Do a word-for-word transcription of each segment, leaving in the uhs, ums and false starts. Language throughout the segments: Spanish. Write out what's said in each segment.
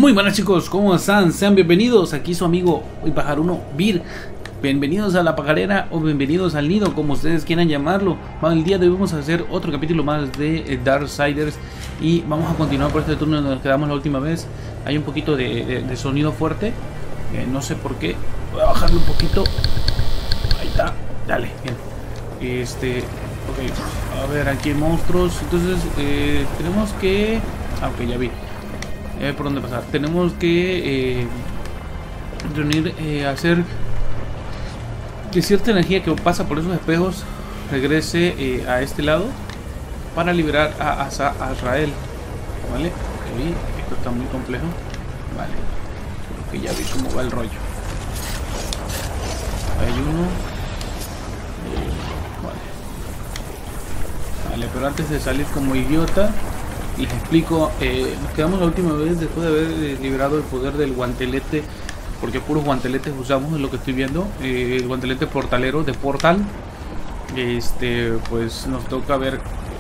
Muy buenas chicos, ¿cómo están? Sean bienvenidos, aquí su amigo y pajaruno Vir. Bienvenidos a la pajarera o bienvenidos al nido, como ustedes quieran llamarlo. Bueno, el día de hoy vamos a hacer otro capítulo más de Darksiders y vamos a continuar por este turno donde nos quedamos la última vez. Hay un poquito de, de, de sonido fuerte, eh, no sé por qué. Voy a bajarlo un poquito. Ahí está, dale, bien. Este, ok, a ver, aquí hay monstruos. Entonces, eh, tenemos que... Ah, ok, ya vi. Eh, por dónde pasar. Tenemos que eh, reunir, eh, hacer que cierta energía que pasa por esos espejos regrese eh, a este lado para liberar a, a, a Azrael. Vale, okay. Esto está muy complejo. Vale, creo que ya vi cómo va el rollo. Hay uno. Eh, vale. Vale, pero antes de salir como idiota, les explico, eh, nos quedamos la última vez después de haber eh, liberado el poder del guantelete, porque puros guanteletes usamos, es lo que estoy viendo, eh, el guantelete portalero de Portal. Este, pues nos toca ver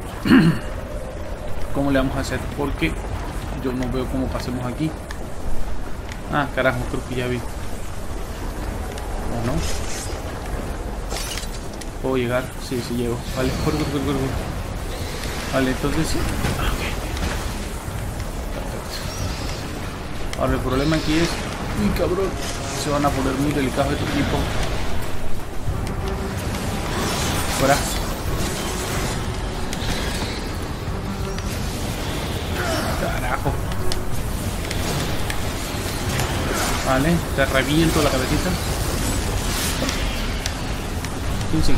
cómo le vamos a hacer, porque yo no veo cómo pasemos aquí. Ah, carajo, creo que ya vi. ¿O no? ¿Puedo llegar? Sí, sí llego. Vale, corre, corre, corre, corre. Vale, entonces... Okay. Ahora el problema aquí es... ¡Uy, cabrón! Se van a poner muy delicados estos tipos. Fuera. Carajo. Vale, te reviento la cabecita. ¿Quién sigue?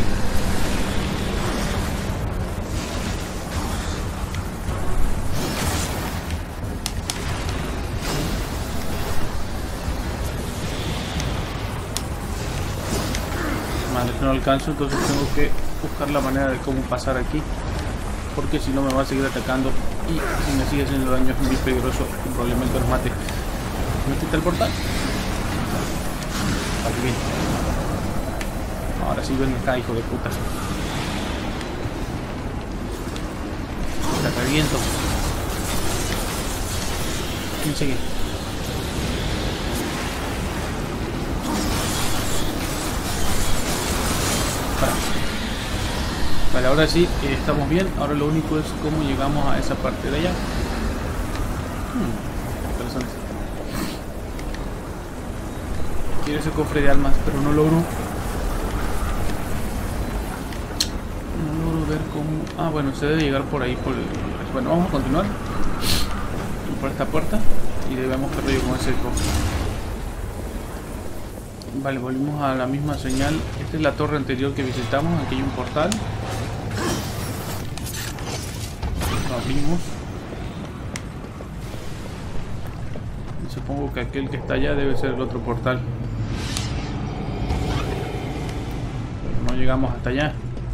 Vale, no alcanzo, entonces tengo que buscar la manera de cómo pasar aquí, porque si no me va a seguir atacando y si me sigue haciendo daño es muy peligroso y probablemente los mate. ¿Metiste el portal? Vale, bien. Ahora sí ven acá, hijo de puta. Te reviento. ¿Quién sigue? Vale, ahora sí, eh, estamos bien. Ahora lo único es cómo llegamos a esa parte de allá. Hmm, interesante. Quiero ese cofre de almas, pero no logro. No logro ver cómo... Ah, bueno, se debe llegar por ahí. Por el... Bueno, vamos a continuar por esta puerta y debemos que rollo con ese cofre. Vale, volvimos a la misma señal. Esta es la torre anterior que visitamos. Aquí hay un portal. Lo abrimos. Y supongo que aquel que está allá debe ser el otro portal. Pero no llegamos hasta allá.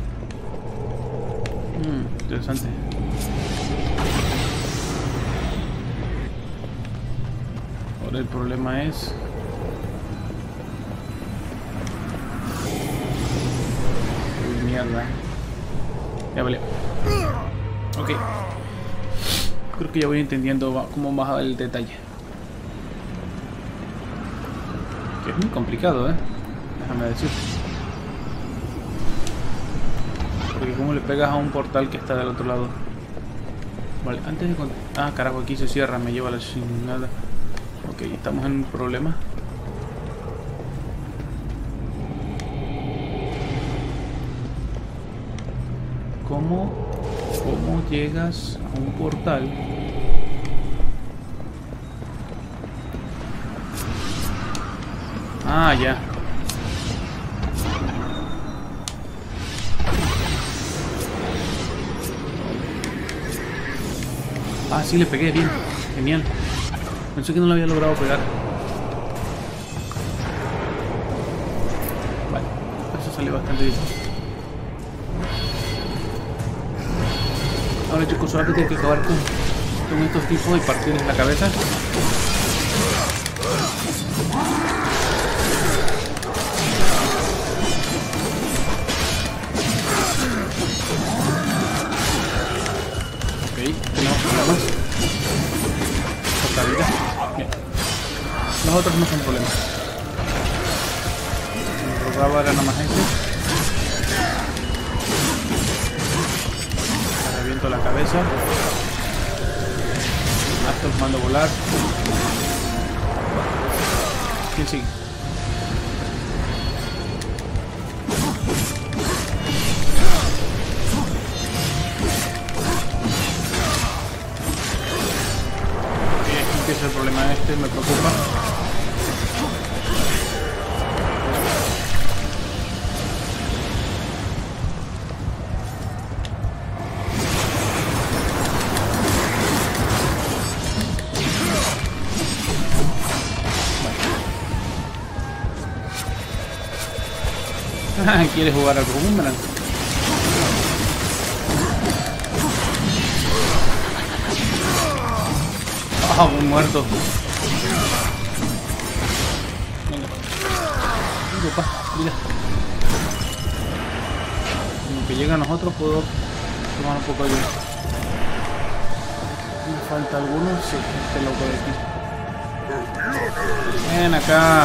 Hmm, interesante. Ahora el problema es... Mierda. Ya vale. Ok. Creo que ya voy entendiendo cómo baja el detalle. Que es muy complicado, eh. Déjame decir. Porque como le pegas a un portal que está del otro lado. Vale, antes de... Ah, carajo, aquí se cierra, me lleva la chingada. Ok, estamos en un problema. ¿Cómo, ¿Cómo llegas a un portal? Ah, ya. Ah, sí, le pegué bien. Genial. Pensé que no lo había logrado pegar. Vale, eso salió bastante bien. Ahora chicos, solamente hay que acabar con, con estos tipos y partirles la cabeza. Ok, tenemos problemas. Poca vida. Bien. los otros no son problemas. Me rogaba era nada más ese. Le reviento la cabeza. Hasta los mando a volar. ¿Quién sigue? El problema este me preocupa. Bueno. ¿Quieres jugar al boomerang? Ah, muy muerto. Venga. Opa, mira. En lo que llega a nosotros puedo tomar un poco de ayuda. Me falta alguno. Sí, este loco de aquí. Ven acá.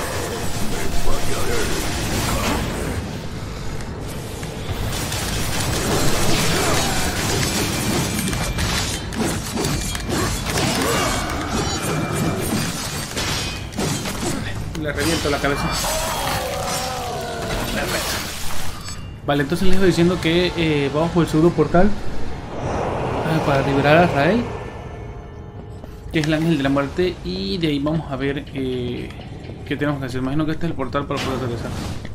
Le reviento la cabeza. Vale, entonces les estoy diciendo que eh, vamos por el pseudo portal ah, para liberar a Rael, que es el ángel de la muerte, y de ahí vamos a ver eh, qué tenemos que hacer. Imagino que este es el portal para poder regresar.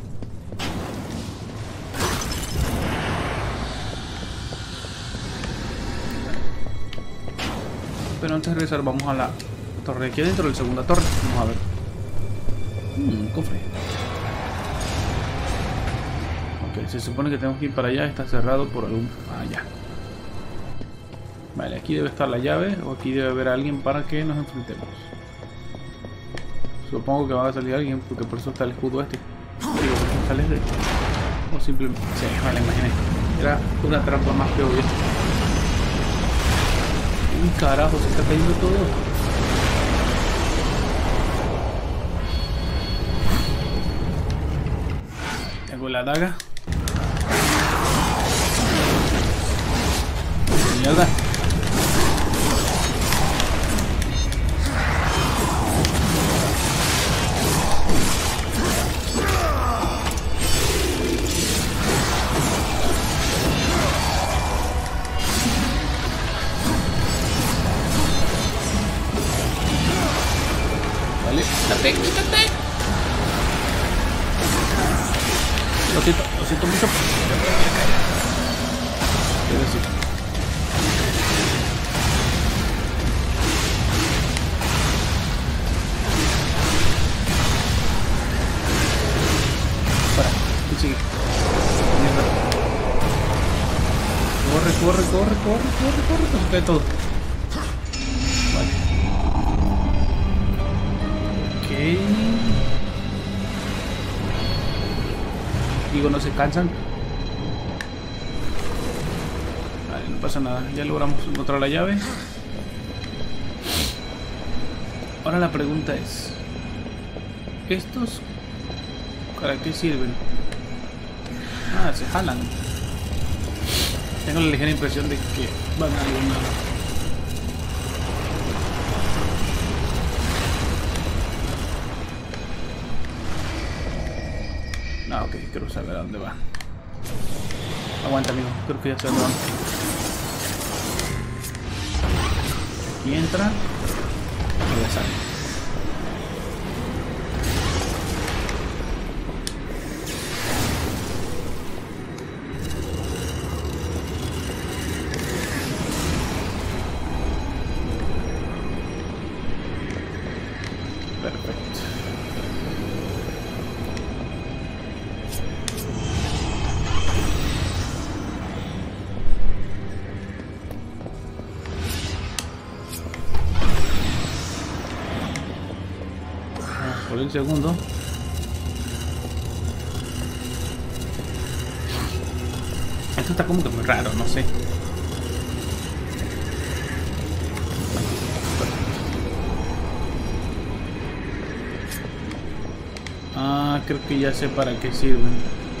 Pero antes de regresar vamos a la torre aquí adentro, de la segunda torre. Vamos a ver. Hmm, cofre. Ok, se supone que tenemos que ir para allá. Está cerrado por algún... Ah, ya. Vale, aquí debe estar la llave. O aquí debe haber alguien para que nos enfrentemos. Supongo que va a salir alguien, porque por eso está el escudo este. Digo, ¿por qué sale de...? O simplemente... Sí, vale, imaginé. Era una trampa más que obvia. Uy, carajo, se está cayendo todo. La daga. Mierda. Vale, la técnica te. Lo siento, lo siento mucho. Quiero decir. Para, y sigue. Mierda. Corre, corre, corre, corre, corre, corre, se cae todo. Vale. Ok. Digo, no se cansan. Vale, no pasa nada. Ya logramos encontrar la llave. Ahora la pregunta es: ¿estos para qué sirven? Ah, se jalan. Tengo la ligera impresión de que van a algún lado. Ah, ok, creo saber a dónde va. Aguanta, amigo, creo que ya sé a dónde va. Aquí entra y ya sale. Perfecto. Por un segundo. Esto está como que muy raro, no sé. Ah, creo que ya sé para qué sirven.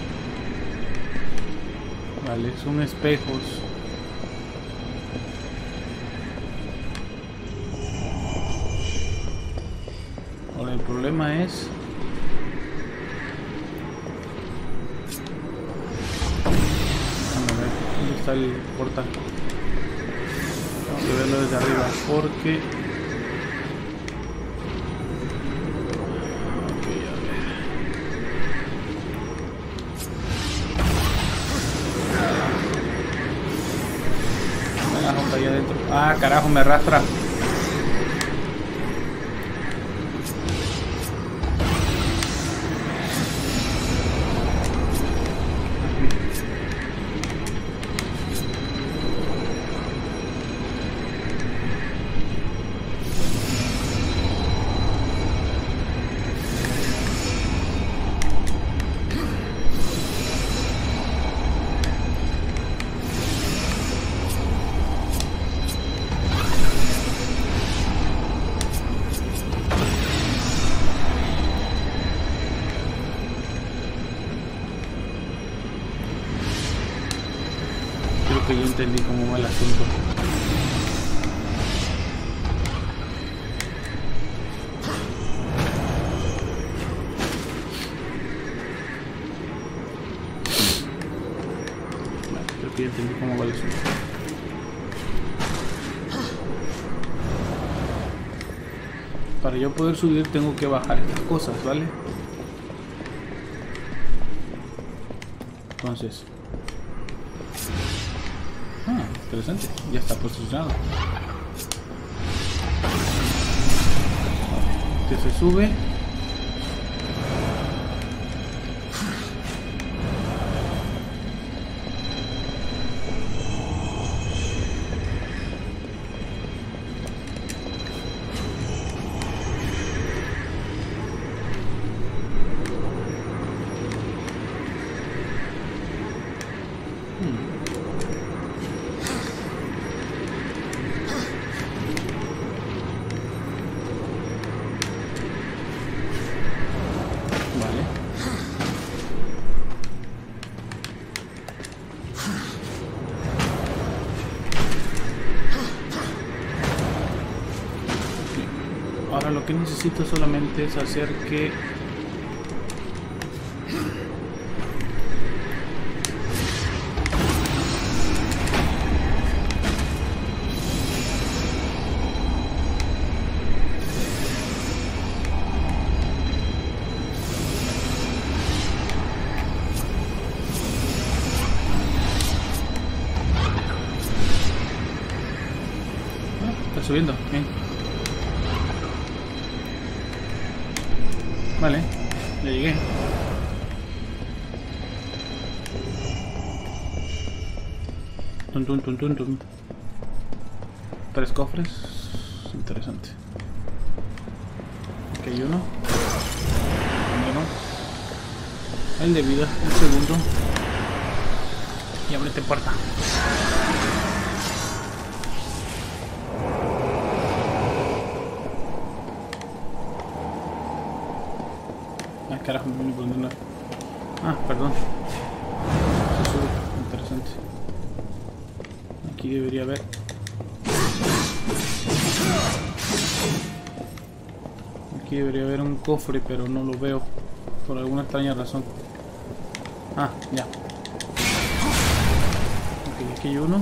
Vale, son espejos. Ahora el problema es... Vamos a ver, ¿dónde está el portal? Vamos a verlo desde arriba porque... Ahí adentro. Ah, carajo, me arrastra. Que yo entendí cómo va el asunto. Vale, creo que ya entendí cómo va el asunto. Para yo poder subir tengo que bajar estas cosas, ¿vale? Entonces... Ah, interesante, ya está posicionado. Que se sube. Ahora lo que necesito solamente es hacer que ah, está subiendo, bien. Vale, ya llegué. Tum, tum, tum, tum, tum. Tres cofres. Interesante. Aquí hay uno. Primero. El de vida. El segundo. Y ábrete puerta. Ah, carajo, me voy a poner una... Ah, perdón. Se sube. Interesante. Aquí debería haber... Aquí debería haber un cofre, pero no lo veo. Por alguna extraña razón. Ah, ya. Ok, aquí hay uno.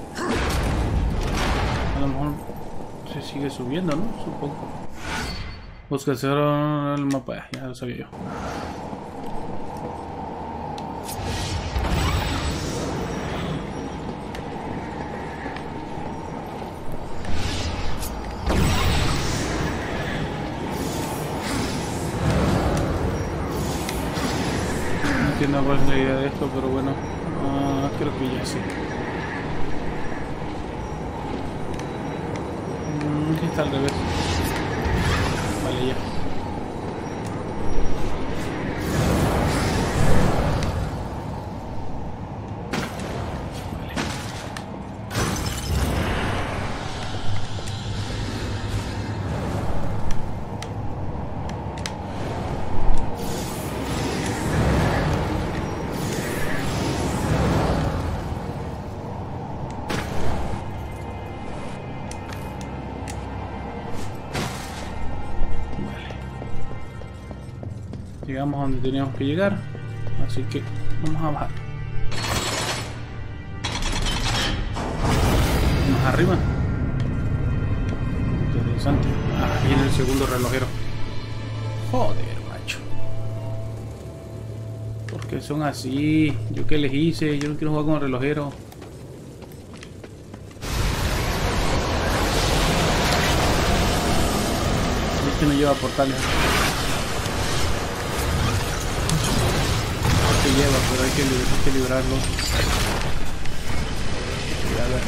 A lo mejor se sigue subiendo, ¿no? Supongo. Busca hacer el mapa, ya lo sabía yo. No entiendo cuál es la idea de esto, pero bueno, uh, creo que ya sé. Mm, aquí está al revés. Vale, ya. Llegamos a donde teníamos que llegar. Así que vamos a bajar. Más arriba. Interesante. Ah, viene el segundo relojero. Joder, macho. ¿Por qué son así? ¿Yo qué les hice? Yo no quiero jugar con el relojero. Este no lleva portales. Este lleva, pero hay que, hay que librarlo. A ver.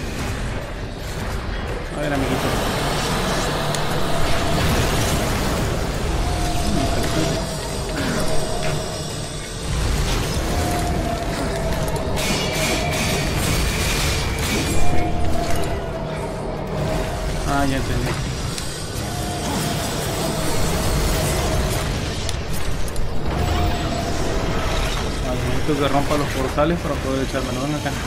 A ver, amiguito. Ah, ya entendí. Vale, necesito que rompa los portales para poder echármelo. Ven acá.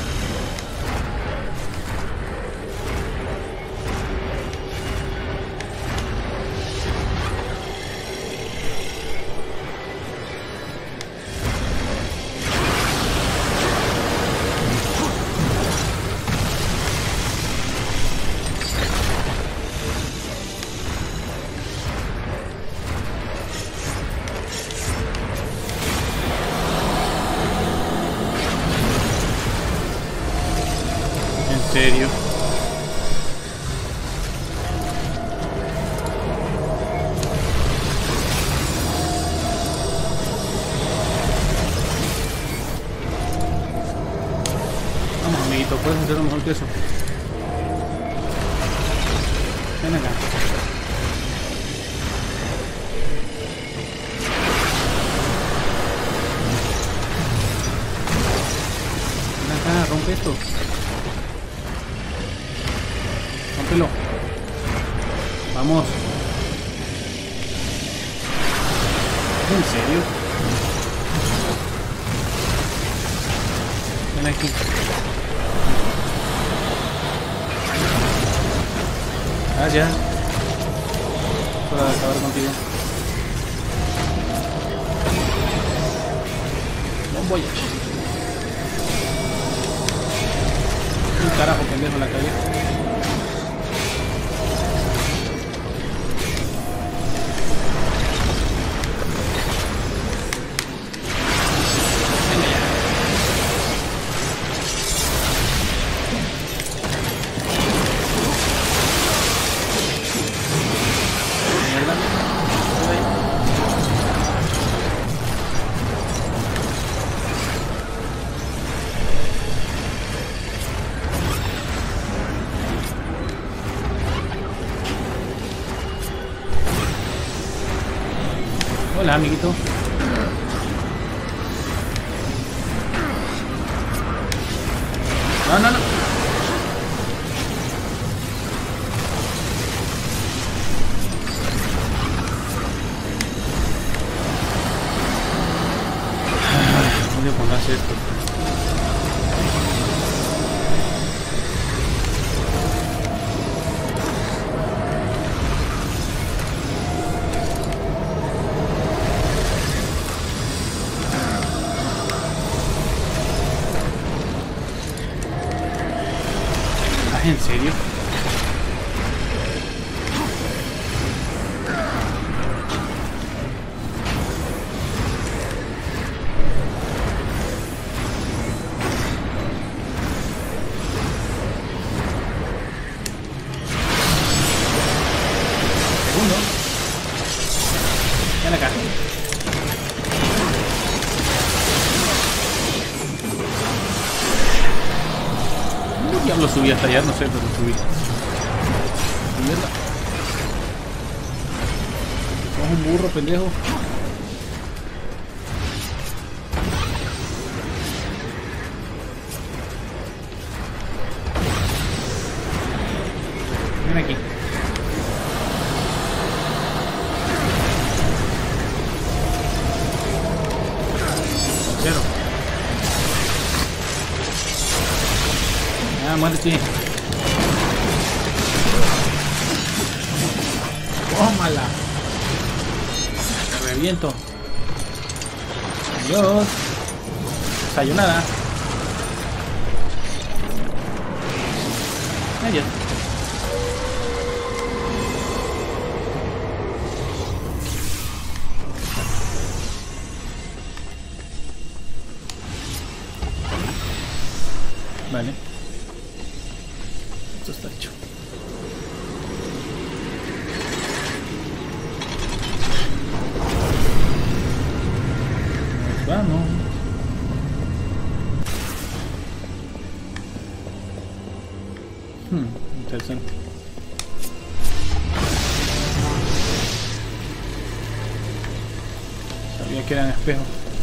¿En serio? Vamos, amiguito, puedes hacerlo mejor que eso. Ven acá. Ven acá, rompe esto. Rómpelo. Vamos. ¿En serio? Ven aquí. Ah, ya. Para acabar contigo. No voy. Un carajo pendejo en la calle. Hola, amiguito. No, no, no. ¿Dónde pongas esto? ¿En serio? Segundo. Ven acá. ¿Cómo diablo subí hasta allá? No sé, pero subí. Mierda. Sos un burro, pendejo. Ven aquí. Cero. Ah, muérete. Tómala. Te reviento. Adiós. Sayonara. Adiós. Vale. Esto está hecho. Nos vamos. Hmm, interesante. Sabía que eran espejos.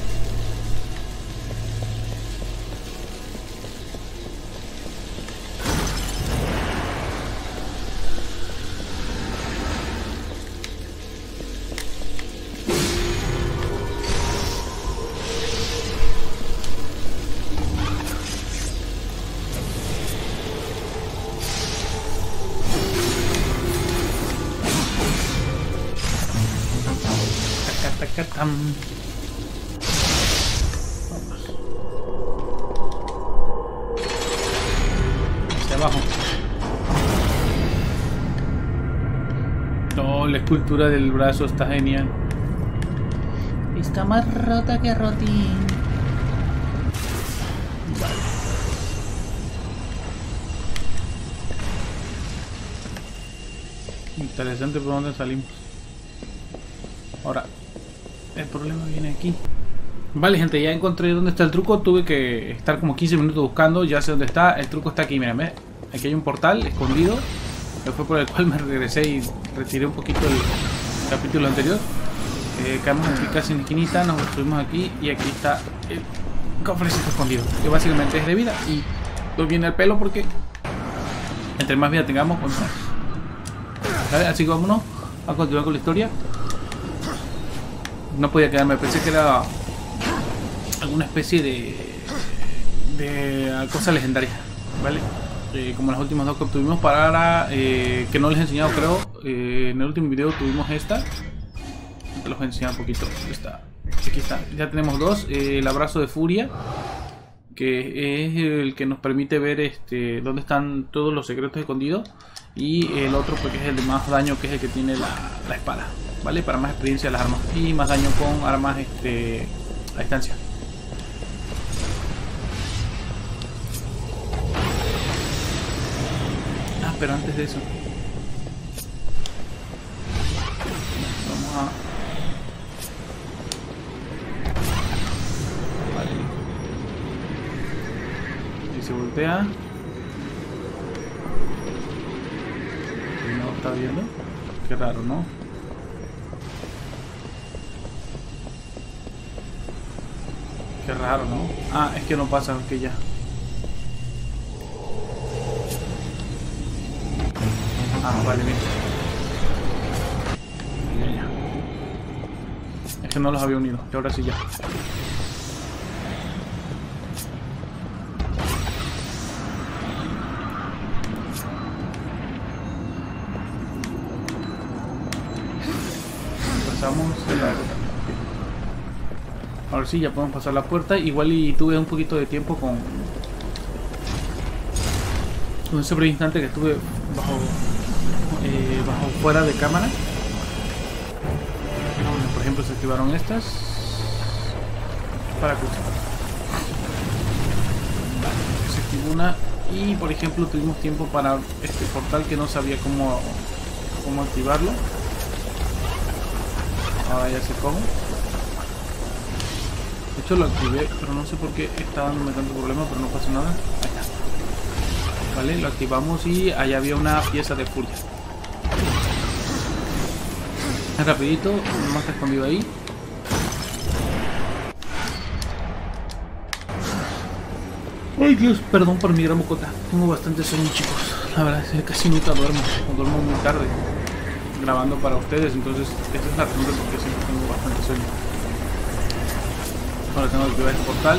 Tacatam. Vamos. Hacia abajo. No, la escultura del brazo está genial. Está más rota que rotín. Vale. Interesante por dónde salimos. Ahora, el problema viene aquí. Vale, gente, ya encontré dónde está el truco. Tuve que estar como quince minutos buscando. Ya sé dónde está. El truco está aquí, miren, ¿ves? Aquí hay un portal escondido. Que fue por el cual me regresé y retiré un poquito el capítulo anterior. Eh, caemos aquí casi en la esquinita. Nos subimos aquí y aquí está el cofrecito escondido. Que básicamente es de vida. Y nos viene el pelo porque entre más vida tengamos, pues más. ¿Vale? Así que vámonos a continuar con la historia. No podía quedarme, pensé que era alguna especie de, de cosa legendaria, ¿vale? Eh, como las últimas dos que obtuvimos para eh, que no les he enseñado, creo. Eh, en el último video tuvimos esta. Te los voy a enseñar un poquito. Esta. Aquí está. Ya tenemos dos. Eh, el abrazo de furia, que es el que nos permite ver este dónde están todos los secretos escondidos. Y el otro, porque es el de más daño, que es el que tiene la, la espada. ¿Vale? Para más experiencia las armas y más daño con armas este, a distancia. Ah, pero antes de eso vamos a... Vale. Y se voltea. ¿No está viendo? Qué raro, ¿no? Qué raro, ¿no? Ah, es que no pasa, que ya. Ah, vale, bien. Ya, ya. Es que no los había unido, y ahora sí ya. Pasamos de la... Ahora sí, ya podemos pasar la puerta. Igual y tuve un poquito de tiempo con, con ese breve instante que estuve bajo, eh, bajo fuera de cámara. Por ejemplo, se activaron estas para cruzar. Vale, se activó una y, por ejemplo, tuvimos tiempo para este portal que no sabía cómo, cómo activarlo. Ahora ya sé cómo. De hecho lo activé, pero no sé por qué está dándome tanto problema, pero no pasa nada. Ahí está. Vale, lo activamos y allá había una pieza de furia. Rapidito, nomás está escondido ahí. Ay Dios, perdón por mi gran bocota. Tengo bastante sueño, chicos. La verdad es que casi nunca duermo. Duermo muy tarde grabando para ustedes, entonces esta es la razón de por qué siempre tengo bastante sueño. Ahora tengo que activar el portal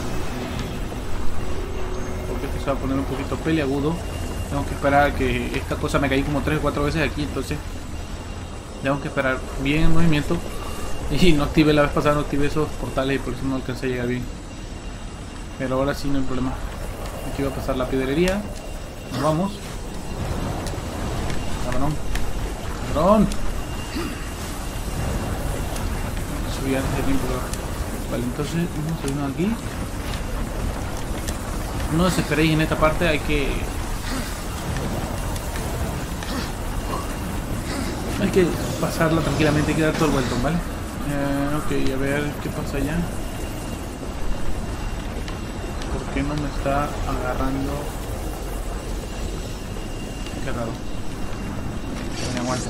porque esto se va a poner un poquito peleagudo. Tengo que esperar a que esta cosa me caí como tres o cuatro veces aquí, entonces tengo que esperar bien el movimiento Y no activé la vez pasada, no activé esos portales y por eso no alcancé a llegar bien. Pero ahora sí no hay problema. Aquí va a pasar la piedrería. Nos vamos. Cabrón. Cabrón. Subí antes de tiempo. Vale, entonces vamos a irnos aquí. No desesperéis en esta parte, hay que... Hay que pasarla tranquilamente, hay que dar todo el vuelto, ¿vale? Eh, ok, a ver qué pasa allá. ¿Por qué no me está agarrando? Qué raro. Me aguanta.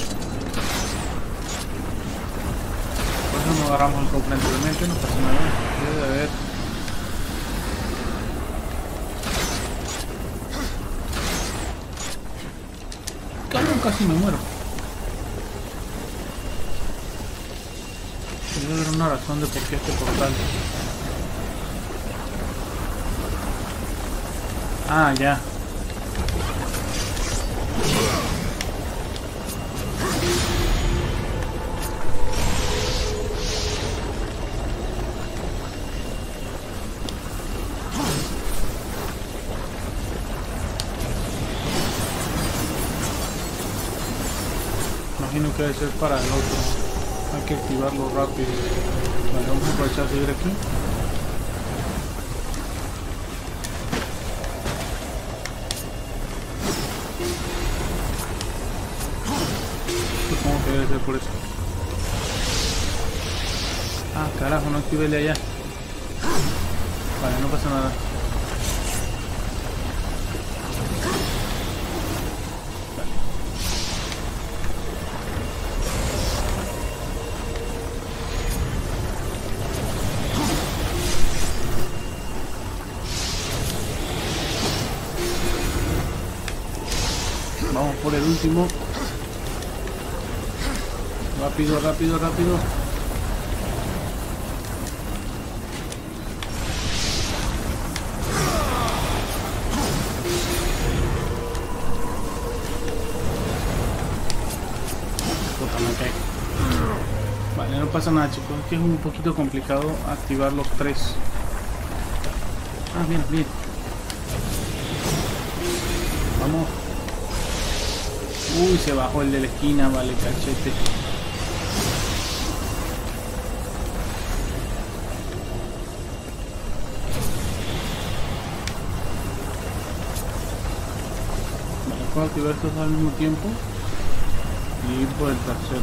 Por eso no agarramos el cofre anteriormente, no pasa nada. Debe de haber. Cabrón, casi me muero. Debe haber una razón de por qué este portal. Ah, ya. Imagino que debe ser para el otro. Hay que activarlo rápido. Vale, vamos a aprovechar de seguir aquí. Supongo que debe ser por eso. Ah, carajo, no activé el de allá. Vale, no pasa nada. Vamos por el último. Rápido, rápido, rápido. Puta, me cae. Vale, no pasa nada, chicos. Es que es un poquito complicado activar los tres. Ah, bien, bien. Vamos. Uy, se bajó el de la esquina, vale, cachete. Vale, puedo activar estos al mismo tiempo y ir por el tercero.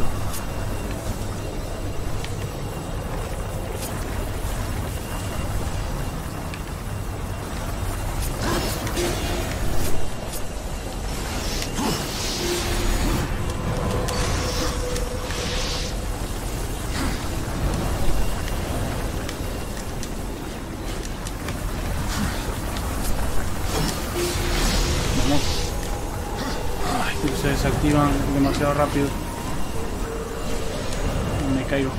Se desactivan demasiado rápido. Me caigo.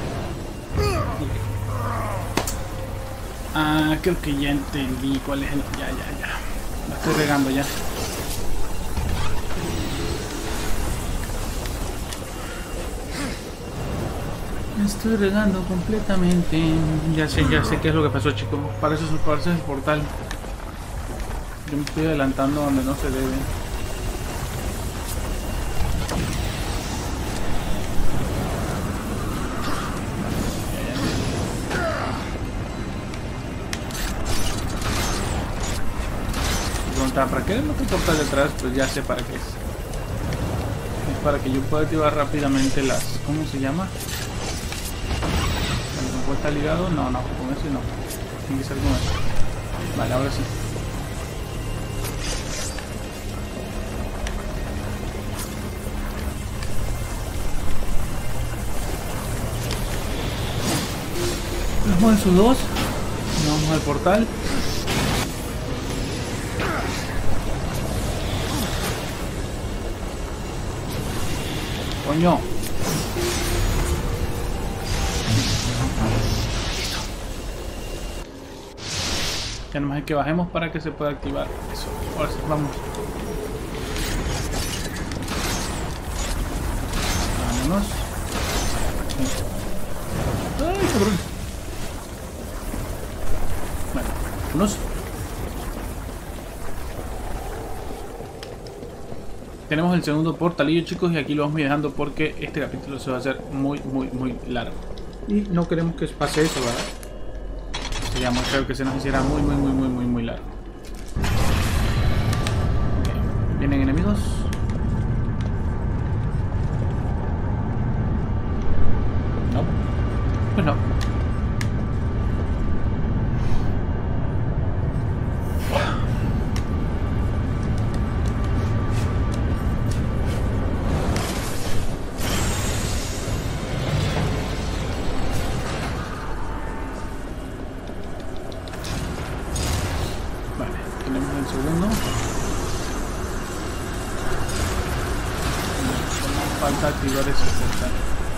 Ah, creo que ya entendí cuál es el... Ya, ya, ya. La estoy regando ya. Me estoy regando completamente. Ya sé, ya sé qué es lo que pasó, chicos. Para eso, para eso es el portal. Yo me estoy adelantando donde no se debe. ¿Para qué no te portal detrás? Pues ya sé para qué es. Es para que yo pueda activar rápidamente las... ¿Cómo se llama? ¿Cuando está ligado? No, no, con ese no. Tiene que ser con ese. Vale, ahora sí. Vamos a esos dos. Vamos al portal. Coño. Listo. Ya nomás hay que bajemos para que se pueda activar eso. Ahora sí, vamos. Vámonos. cabrón. Bueno, unos. Tenemos el segundo portalillo, chicos, y aquí lo vamos dejando porque este capítulo se va a hacer muy, muy, muy largo. Y no queremos que pase eso, ¿verdad? Sería muy feo que se nos hiciera muy, muy, muy, muy, muy, muy largo. Okay. ¿Vienen enemigos? No. Pues no. Falta activar ese portal.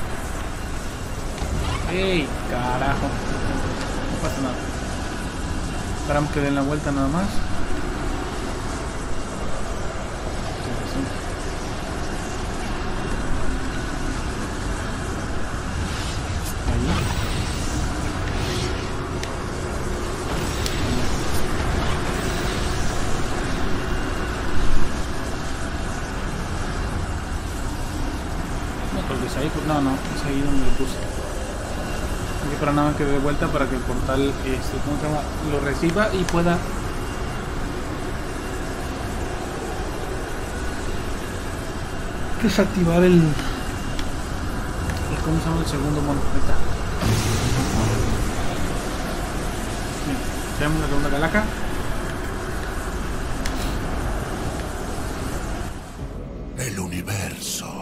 ¡Ey! Carajo. No pasa nada. Esperamos que den la vuelta nada más. No, no, es ahí donde lo puse. Aquí para nada más que dé vuelta para que el portal este, ¿cómo se llama? Lo reciba y pueda desactivar el, el ¿cómo se llama? El segundo mono. Ahí está. Bien, tenemos la segunda calaca. El universo.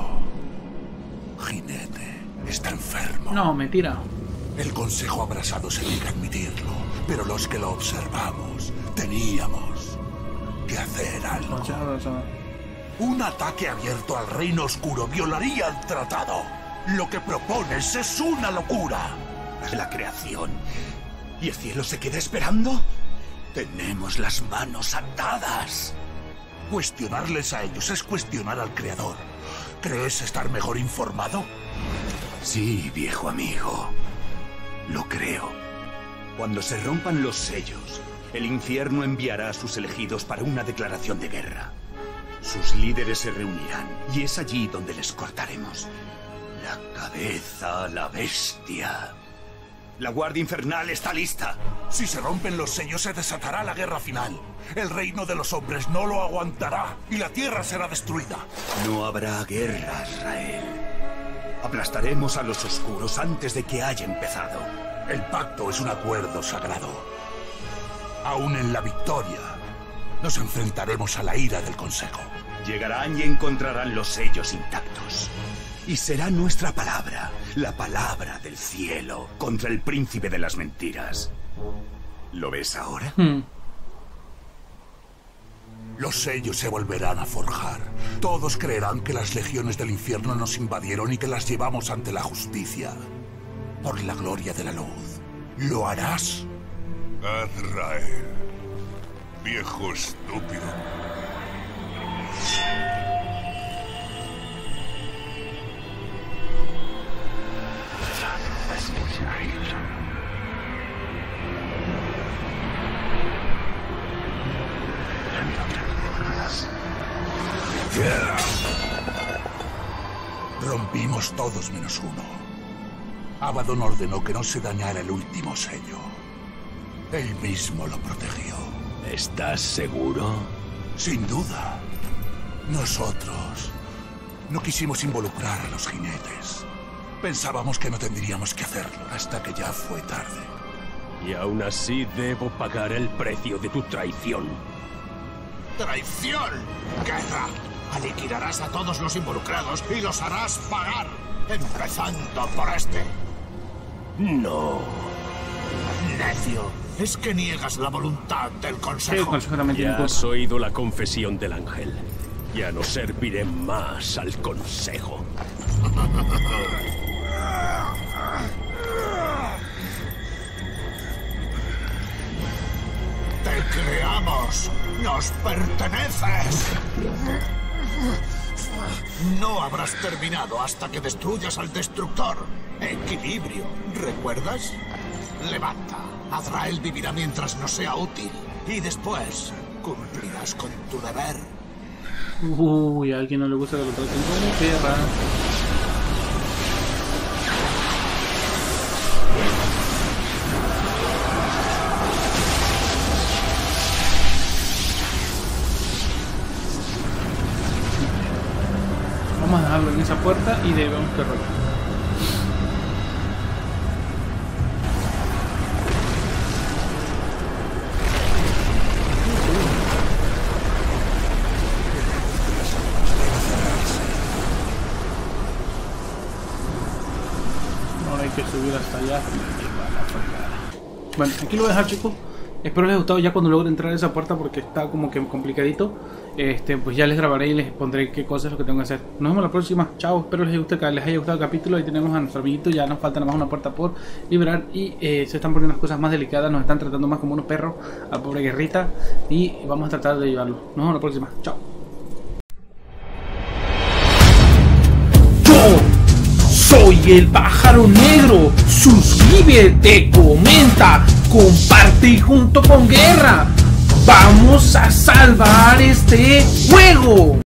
Jinete está enfermo. No, mentira. El Consejo Abrasado se niega a admitirlo, pero los que lo observamos teníamos que hacer algo. Un ataque abierto al Reino Oscuro violaría el tratado. Lo que propones es una locura. La creación. ¿Y el cielo se queda esperando? Tenemos las manos atadas. Cuestionarles a ellos es cuestionar al Creador. ¿Crees estar mejor informado? Sí, viejo amigo. Lo creo. Cuando se rompan los sellos, el infierno enviará a sus elegidos para una declaración de guerra. Sus líderes se reunirán y es allí donde les cortaremos la cabeza a la bestia. La Guardia Infernal está lista. Si se rompen los sellos, se desatará la guerra final. El reino de los hombres no lo aguantará y la tierra será destruida. No habrá guerra, Israel. Aplastaremos a los oscuros antes de que haya empezado. El pacto es un acuerdo sagrado. Aún en la victoria, nos enfrentaremos a la ira del Consejo. Llegarán y encontrarán los sellos intactos. Y será nuestra palabra, la palabra del cielo, contra el príncipe de las mentiras. ¿Lo ves ahora? Hmm. Los sellos se volverán a forjar. Todos creerán que las legiones del infierno nos invadieron y que las llevamos ante la justicia. Por la gloria de la luz. ¿Lo harás? Azrael, viejo estúpido. Rompimos todos menos uno. Abaddon ordenó que no se dañara el último sello. Él mismo lo protegió. ¿Estás seguro? Sin duda. Nosotros no quisimos involucrar a los jinetes. Pensábamos que no tendríamos que hacerlo hasta que ya fue tarde. Y aún así debo pagar el precio de tu traición. ¡Traición! ¡Guerra! Aniquilarás a todos los involucrados y los harás pagar, empezando por este. No. Necio, es que niegas la voluntad del Consejo. Sí, el Consejo también tiene Ya culpa. has oído la confesión del ángel. Ya no serviré más al Consejo. Te creamos. Nos perteneces. No habrás terminado hasta que destruyas al destructor. Equilibrio, ¿recuerdas? Levanta. Azrael vivirá mientras no sea útil. Y después cumplirás con tu deber. Uy, a alguien no le gusta que lo traten como perra. Vamos a dejarlo en esa puerta y debemos que rollar. Ahora hay que subir hasta allá. Bueno, aquí lo voy a dejar, chicos. Espero les haya gustado ya cuando logre entrar a esa puerta, porque está como que complicadito. Este, pues ya les grabaré y les pondré qué cosas es lo que tengo que hacer. Nos vemos la próxima. Chao, espero les, guste, les haya gustado el capítulo. Ahí tenemos a nuestro amiguito. Ya nos falta nada más una puerta por liberar. Y eh, se están poniendo las cosas más delicadas. Nos están tratando más como unos perros a pobre guerrita. Y vamos a tratar de ayudarlo. Nos vemos la próxima. Chao. Soy el pájaro negro. Suscríbete, comenta, comparte y junto con Guerra vamos a salvar este juego.